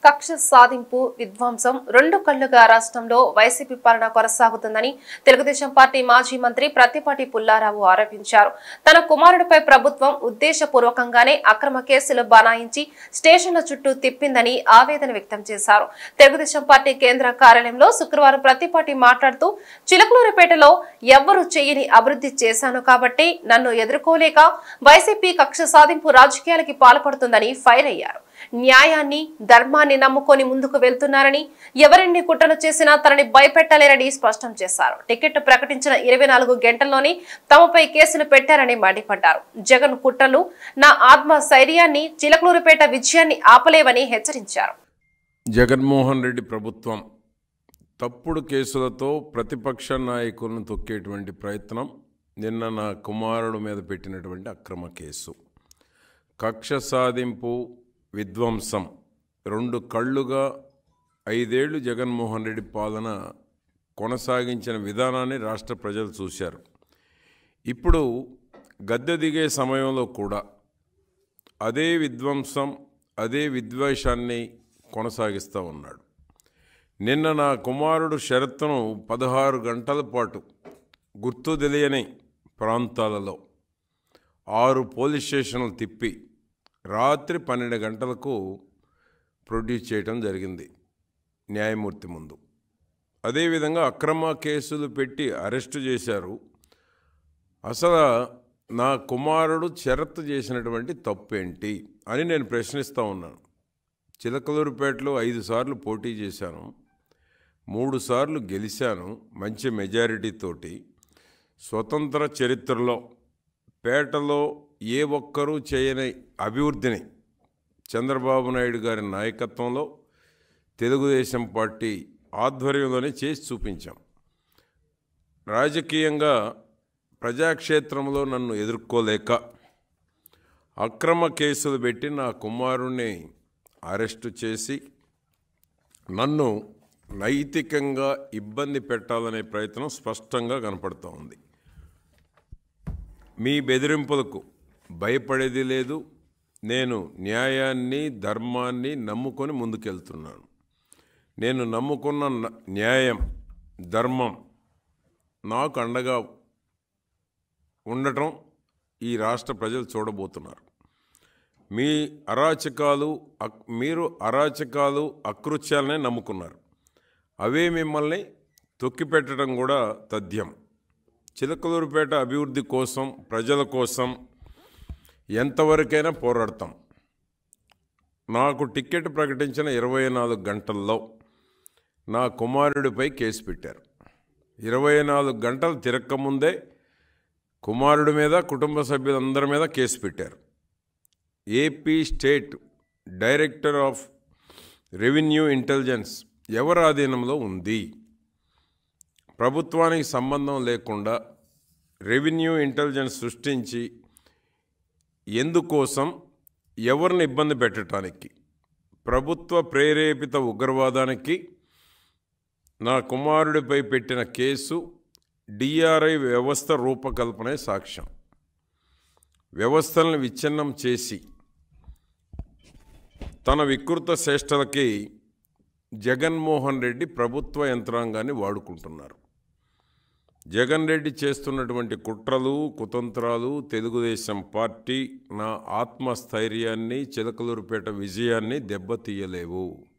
కక్ష సాధింపు విధ్వంసం రెండు కళ్లుగా రాష్ట్రంలో వైసీపీ పాలన కొనసాగుతుందని తెలుగుదేశం పార్టీ మాజీ మంత్రి ప్రత్తిపాటి పుల్లారావు ఆరోపించారు. తన కుమారుడిపై ప్రభుత్వం ఉద్దేశపూర్వకంగానే అక్రమ కేసులు బనాయించి స్టేషన్ల చుట్టూ తిప్పిందని ఆవేదన వ్యక్తం చేశారు. తెలుగుదేశం పార్టీ కేంద్ర కార్యాలయంలో శుక్రవారం ప్రత్తిపాటి మాట్లాడుతూ చిలకలూరిపేటలో ఎవ్వరూ చేయని అభివృద్ధి చేశాను కాబట్టి నన్ను ఎదుర్కోలేక వైసీపీ కక్ష సాధింపు రాజకీయాలకి పాల్పడుతుందని ఫైర్ అయ్యారు. న్యాయాన్ని ధర్మాన్ని నమ్ముకొని ముందుకు వెళ్తున్నారని ఎవరెన్ని కుట్రలు చేసినా తనని భయపెట్టలేరని స్పష్టం చేశారు. టికెట్ ప్రకటించిన 24 గంటల్లోనే తమపై కేసులు పెట్టారని మండిపడ్డారు. జగన్ కుట్రలు నా ఆత్మ స్థైర్యాన్ని చిలకలూరిపేట విజయాన్ని ఆపలేవని హెచ్చరించారు. జగన్మోహన్ రెడ్డి ప్రభుత్వం తప్పుడు కేసులతో ప్రతిపక్ష నాయకులను తొక్కేటువంటి ప్రయత్నం నిన్న నా కుమారుడు మీద పెట్టినటువంటి అక్రమ కేసు కక్ష సాధింపు విధ్వంసం రెండు కళ్ళుగా 5 ఏళ్లు జగన్మోహన్ రెడ్డి పాలన కొనసాగించిన విధానాన్ని రాష్ట్ర ప్రజలు చూశారు. ఇప్పుడు గద్దె దిగే సమయంలో కూడా అదే విధ్వంసం అదే విద్వేషాన్ని కొనసాగిస్తూ ఉన్నాడు. నిన్న నా కుమారుడు షరత్తును 16 గంటల పాటు గుర్తు తెలియని ప్రాంతాలలో 6 పోలీస్ స్టేషన్లు తిప్పి రాత్రి 12 గంటలకు ప్రొడ్యూస్ చేయడం జరిగింది న్యాయమూర్తి ముందు. అదేవిధంగా అక్రమ కేసులు పెట్టి అరెస్టు చేశారు. అసలు నా కుమారుడు షరత్తు చేసినటువంటి తప్పేంటి అని నేను ప్రశ్నిస్తూ ఉన్నాను. చిలకలూరిపేటలో 5 సార్లు పోటీ చేశాను, 3 సార్లు గెలిచాను మంచి మెజారిటీతోటి. స్వతంత్ర చరిత్రలో పేటలో ఏ ఒక్కరూ చేయని అభివృద్ధిని చంద్రబాబు నాయుడు గారి నాయకత్వంలో తెలుగుదేశం పార్టీ ఆధ్వర్యంలోనే చేసి చూపించాం. రాజకీయంగా ప్రజాక్షేత్రంలో నన్ను ఎదుర్కోలేక అక్రమ కేసులు పెట్టి నా కుమారుణ్ణి అరెస్టు చేసి నన్ను నైతికంగా ఇబ్బంది పెట్టాలనే ప్రయత్నం స్పష్టంగా కనపడుతూ ఉంది. మీ బెదిరింపులకు భయపడేది లేదు. నేను న్యాయాన్ని ధర్మాన్ని నమ్ముకొని ముందుకెళ్తున్నాను. నేను నమ్ముకున్న న్యాయం ధర్మం నాకు అండగా ఉండటం ఈ రాష్ట్ర ప్రజలు చూడబోతున్నారు. మీరు అరాచకాలు అకృత్యాలనే నమ్ముకున్నారు. అవే మిమ్మల్ని తొక్కిపెట్టడం కూడా తథ్యం. చిలకలూరిపేట అభివృద్ధి కోసం ప్రజల కోసం ఎంతవరకైనా పోరాడతాం. నాకు టికెట్ ప్రకటించిన 24 గంటల్లో నా కుమారుడిపై కేసు పెట్టారు. 24 గంటలు తిరక్కముందే కుమారుడి మీద కుటుంబ సభ్యులందరి మీద కేసు పెట్టారు. AP state director of revenue intelligence ఎవరి ఆధీనంలో ఉంది? ప్రభుత్వానికి సంబంధం లేకుండా రెవెన్యూ ఇంటెలిజెన్స్ సృష్టించి ఎందుకోసం ఎవరిని ఇబ్బంది పెట్టడానికి? ప్రభుత్వ ప్రేరేపిత ఉగ్రవాదానికి నా కుమారుడిపై పెట్టిన కేసు డిఆర్ఐ వ్యవస్థ రూపకల్పనే సాక్ష్యం. వ్యవస్థలను విచ్ఛిన్నం చేసి తన వికృత చేష్టలకి జగన్మోహన్ రెడ్డి ప్రభుత్వ యంత్రాంగాన్ని వాడుకుంటున్నారు. జగన్ రెడ్డి చేస్తున్నటువంటి కుట్రలు కుతంత్రాలు తెలుగుదేశం పార్టీ నా ఆత్మస్థైర్యాన్ని చిలకలూరిపేట విజయాన్ని దెబ్బతీయలేవు.